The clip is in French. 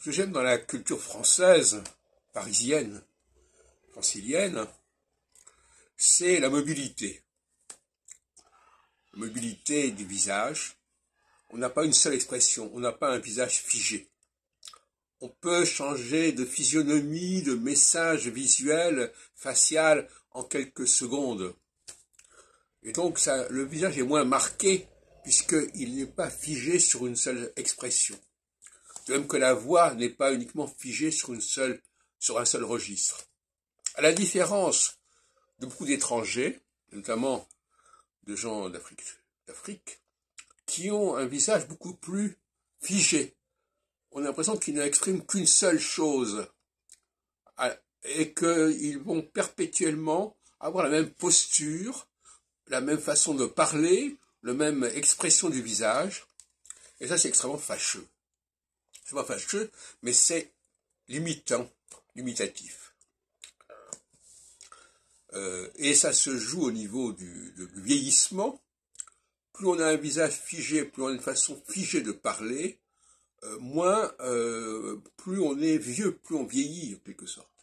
que j'aime dans la culture française, parisienne, francilienne, c'est la mobilité. La mobilité du visage. On n'a pas une seule expression, on n'a pas un visage figé. On peut changer de physionomie, de message visuel, facial, en quelques secondes. Et donc, le visage est moins marqué, puisqu'il n'est pas figé sur une seule expression. De même que la voix n'est pas uniquement figée sur un seul registre. À la différence de beaucoup d'étrangers, notamment de gens d'Afrique, qui ont un visage beaucoup plus figé. On a l'impression qu'ils n'expriment qu'une seule chose et qu'ils vont perpétuellement avoir la même posture, la même façon de parler, la même expression du visage. Et ça, c'est extrêmement fâcheux. C'est pas fâcheux, mais c'est limitatif. Et ça se joue au niveau du vieillissement. Plus on a un visage figé, plus on a une façon figée de parler, plus on est vieux, plus on vieillit en quelque sorte.